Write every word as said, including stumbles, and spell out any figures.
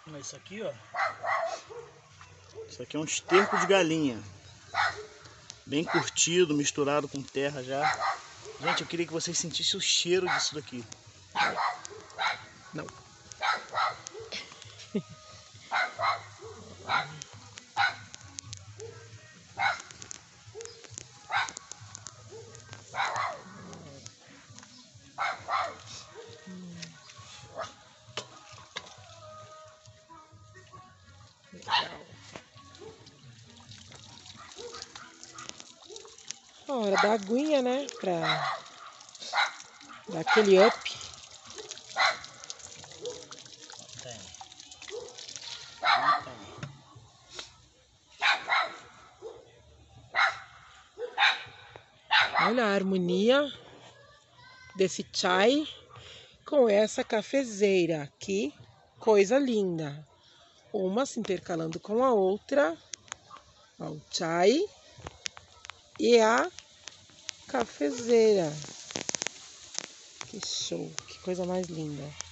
Mas isso aqui, ó. Isso aqui é um esterco de galinha. Bem curtido, misturado com terra já. Gente, eu queria que vocês sentissem o cheiro disso daqui. Não. Legal. A hora da aguinha, né? Pra dar aquele up. Tem. Não tem. Olha a harmonia desse chai com essa cafezeira. Que coisa linda. Uma se intercalando com a outra. Ó, o chai e a cafezeira. Que show, que coisa mais linda.